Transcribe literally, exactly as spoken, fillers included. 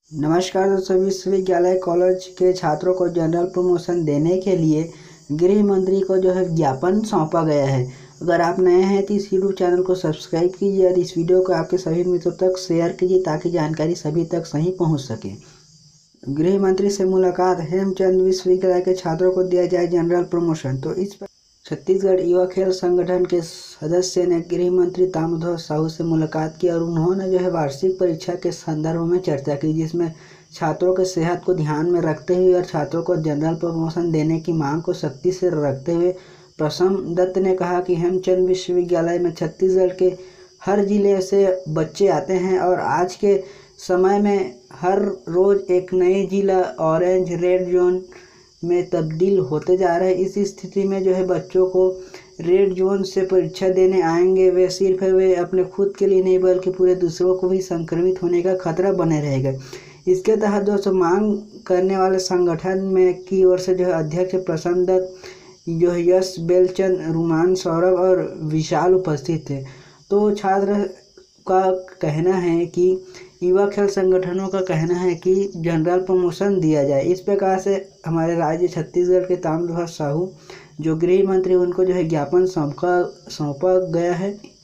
नमस्कार दोस्तों, विश्वविद्यालय कॉलेज के छात्रों को जनरल प्रमोशन देने के लिए गृह मंत्री को जो है ज्ञापन सौंपा गया है। अगर आप नए हैं तो इस यूट्यूब चैनल को सब्सक्राइब कीजिए और इस वीडियो को आपके सभी मित्रों तक शेयर कीजिए ताकि जानकारी सभी तक सही पहुंच सके। गृह मंत्री से मुलाकात, हेमचंद विश्वविद्यालय के छात्रों को दिया जाए जनरल प्रमोशन। तो इस पर छत्तीसगढ़ युवा खेल संगठन के सदस्य ने गृह मंत्री ताम्रध्वज साहू से मुलाकात की और उन्होंने जो है वार्षिक परीक्षा के संदर्भ में चर्चा की, जिसमें छात्रों के सेहत को ध्यान में रखते हुए और छात्रों को जनरल प्रमोशन देने की मांग को सख्ती से रखते हुए प्रसन्न दत्त ने कहा कि हेमचंद विश्वविद्यालय में छत्तीसगढ़ के हर जिले से बच्चे आते हैं और आज के समय में हर रोज एक नए जिला ऑरेंज रेड जोन में तब्दील होते जा रहे हैं। इस स्थिति में जो है बच्चों को रेड जोन से परीक्षा देने आएंगे, वे सिर्फ वे अपने खुद के लिए नहीं बल्कि पूरे दूसरों को भी संक्रमित होने का खतरा बने रहेगा। इसके तहत दोस्तों मांग करने वाले संगठन में की ओर से जो है अध्यक्ष प्रसन्न दत्त, जो है यश बेलचंद, रुमान सौरभ और विशाल उपस्थित थे। तो छात्र का कहना है कि युवा खेल संगठनों का कहना है कि जनरल प्रमोशन दिया जाए। इस प्रकार से हमारे राज्य छत्तीसगढ़ के ताम्रध्वज साहू जो गृह मंत्री, उनको जो है ज्ञापन सौंपा सौंपा गया है।